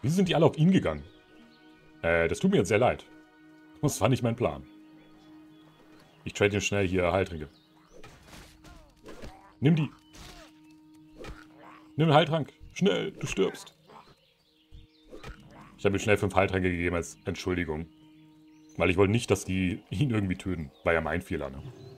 Wieso sind die alle auf ihn gegangen? Das tut mir jetzt sehr leid. Das war nicht mein Plan. Ich trade ihn schnell hier Heiltränke. Nimm die. Nimm einen Heiltrank. Schnell, du stirbst. Ich habe ihm schnell 5 Heiltränke gegeben als Entschuldigung. Weil ich wollte nicht, dass die ihn irgendwie töten. War ja mein Fehler, ne?